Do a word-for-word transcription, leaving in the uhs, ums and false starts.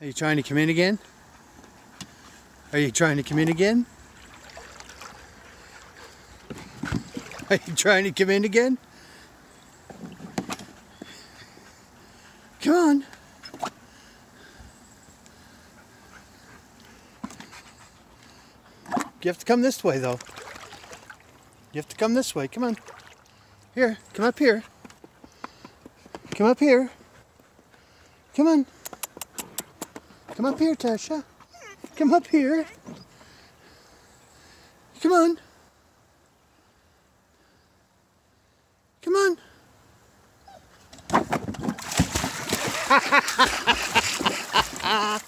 Are you trying to come in again? Are you trying to come in again? Are you trying to come in again? Come on. You have to come this way though. You have to come this way. Come on. Here, come up here. Come up here. Come on. Come up here, Tasha. Come up here. Come on. Come on.